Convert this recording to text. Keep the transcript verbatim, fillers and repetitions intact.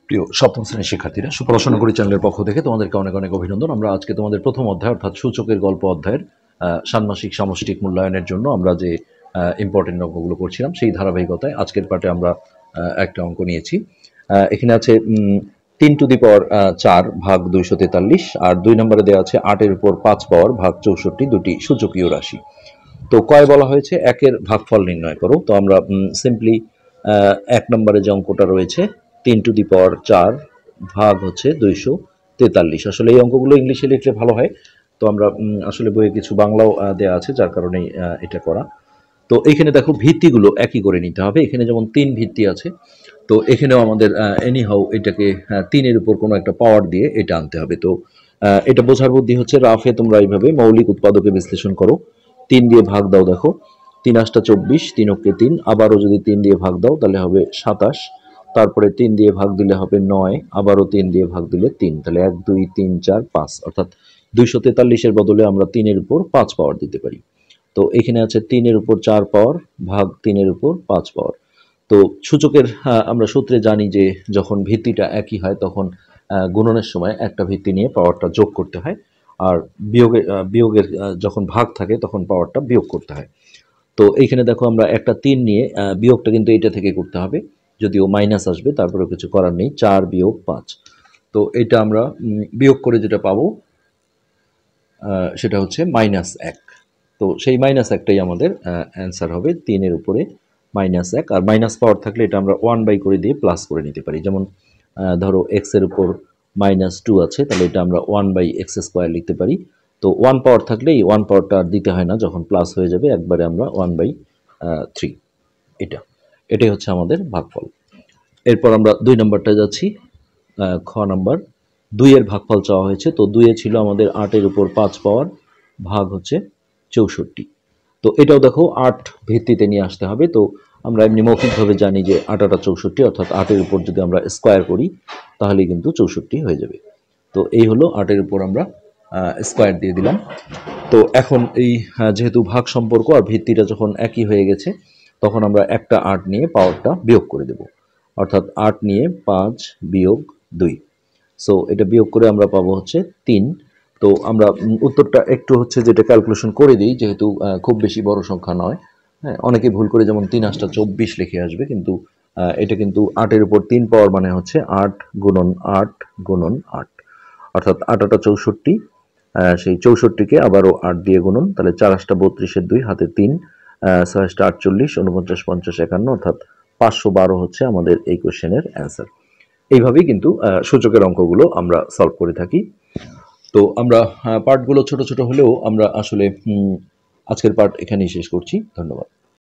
প্রিয় সপ্তম শ্রেণীর শিক্ষার্থীরা, সুপড়াশোনা করি চ্যানেলের পক্ষ থেকে তোমাদেরকে অনেক অনেক অভিনন্দন। আমরা আজকে তোমাদের প্রথম অধ্যায় অর্থাৎ সূচকের গল্প অধ্যায়ের ষান্মাসিক সামষ্টিক মূল্যায়নের জন্য আমরা যে ইম্পর্টেন্ট অঙ্কগুলো করছিলাম সেই ধারাবাহিকতায় আজকের পার্টে আমরা একটা অঙ্ক নিয়েছি। এখানে আছে তিন টু দি পাওয়ার চার ভাগ দুইশো তেতাল্লিশ, আর দুই নম্বরে দেওয়া আছে আটের উপর পাঁচ পাওয়ার ভাগ চৌষট্টি, দুটি সূচকীয় রাশি। তো কয় বলা হয়েছে একের ভাগফল নির্ণয় করো। তো আমরা সিম্পলি এক নম্বরে যে অঙ্কটা রয়েছে তিন টু দি পাওয়ার চার ভাগ হচ্ছে দুইশো তেতাল্লিশ। আসলে এই অঙ্কগুলো ইংলিশে লিখলে ভালো হয়, তো আমরা আসলে বইয়ে কিছু বাংলাও দেওয়া আছে যার কারণেই এটা করা। তো এখানে দেখো ভিত্তিগুলো একই করে নিতে হবে। এখানে যেমন তিন ভিত্তি আছে, তো এখানেও আমাদের এনি হাউ এটাকে তিনের উপর কোনো একটা পাওয়ার দিয়ে এটা আনতে হবে। তো এটা বোঝার বুদ্ধি হচ্ছে রাফে তোমরা এইভাবে মৌলিক উৎপাদকে বিশ্লেষণ করো। তিন দিয়ে ভাগ দাও, দেখো তিন আটটা চব্বিশ, তিন অক্ষে তিন, আবারও যদি তিন দিয়ে ভাগ দাও তাহলে হবে সাতাশ, তারপরে তিন দিয়ে ভাগ দিলে হবে নয়, আবারও তিন দিয়ে ভাগ দিলে তিন, তাহলে এক দুই তিন চার পাঁচ, অর্থাৎ দুইশো তেতাল্লিশের বদলে আমরা তিনের উপর পাঁচ পাওয়ার দিতে পারি। তো এখানে আছে তিনের উপর চার পাওয়ার ভাগ তিনের উপর পাঁচ পাওয়ার। তো সূচকের আমরা সূত্রে জানি যে যখন ভিত্তিটা একই হয় তখন গুণনের সময় একটা ভিত্তি নিয়ে পাওয়ারটা যোগ করতে হয়, আর বিয়োগের বিয়োগের যখন ভাগ থাকে তখন পাওয়ারটা বিয়োগ করতে হয়। তো এইখানে দেখো আমরা একটা তিন নিয়ে বিয়োগটা কিন্তু এটা থেকে করতে হবে, যদিও মাইনাস আসবে, তারপরেও কিছু করার নেই। চার বিয়োগ পাঁচ, তো এটা আমরা বিয়োগ করে যেটা পাবো সেটা হচ্ছে মাইনাস এক। তো সেই মাইনাস একটাই আমাদের অ্যান্সার হবে, তিনের উপরে মাইনাস এক। আর মাইনাস পাওয়ার থাকলে এটা আমরা ওয়ান বাই করে দিয়ে প্লাস করে নিতে পারি। যেমন ধরো এক্সের উপর মাইনাস টু আছে, তাহলে এটা আমরা ওয়ান বাই এক্স স্কোয়ার লিখতে পারি। তো ওয়ান পাওয়ার থাকলে এই ওয়ান পাওয়ারটা আর দিতে হয় না, যখন প্লাস হয়ে যাবে একবারে আমরা ওয়ান বাই থ্রি। এটা এটাই হচ্ছে আমাদের ভাগফল। এরপর আমরা দুই নম্বরটা যাচ্ছি। খ নাম্বার, দুইয়ের ভাগফল চাওয়া হয়েছে। তো দুইয়ে ছিল আমাদের আটের উপর পাঁচ পাওয়ার ভাগ হচ্ছে চৌষট্টি। তো এটাও দেখো আট ভিত্তিতে নিয়ে আসতে হবে। তো আমরা এমনি মৌখিকভাবে জানি যে আট আটা চৌষট্টি, অর্থাৎ আটের উপর যদি আমরা স্কোয়ার করি তাহলে কিন্তু চৌষট্টি হয়ে যাবে। তো এই হলো আটের উপর আমরা স্কোয়ার দিয়ে দিলাম। তো এখন এই যেহেতু ভাগ সম্পর্ক আর ভিত্তিটা যখন একই হয়ে গেছে তখন আমরা একটা আট নিয়ে পাওয়ারটা বিয়োগ করে দেব, অর্থাৎ আট নিয়ে পাঁচ বিয়োগ দুই। সো এটা বিয়োগ করে আমরা পাবো হচ্ছে তিন। তো আমরা উত্তরটা একটু হচ্ছে যেটা ক্যালকুলেশন করে দিই, যেহেতু খুব বেশি বড় সংখ্যা নয়। হ্যাঁ, অনেকে ভুল করে যেমন তিন আটটা চব্বিশ লিখে আসবে, কিন্তু এটা কিন্তু আটের উপর তিন পাওয়ার মানে হচ্ছে আট গুণন আট গুণন আট, অর্থাৎ আট আটা চৌষট্টি, সেই চৌষট্টিকে আবারও আট দিয়ে গুণন, তাহলে চার আটটা বত্রিশের দুই, হাতে তিন, ছয় আটটা আটচল্লিশ, উনপঞ্চাশ পঞ্চাশ একান্ন, অর্থাৎ পাঁচশো বারো হচ্ছে আমাদের এই কোশ্চেনের অ্যান্সার। এইভাবেই কিন্তু সূচকের অঙ্কগুলো আমরা সলভ করে থাকি। তো আমরা পার্টগুলো ছোট ছোট হলেও আমরা আসলে আজকের পার্ট এখানেই শেষ করছি। ধন্যবাদ।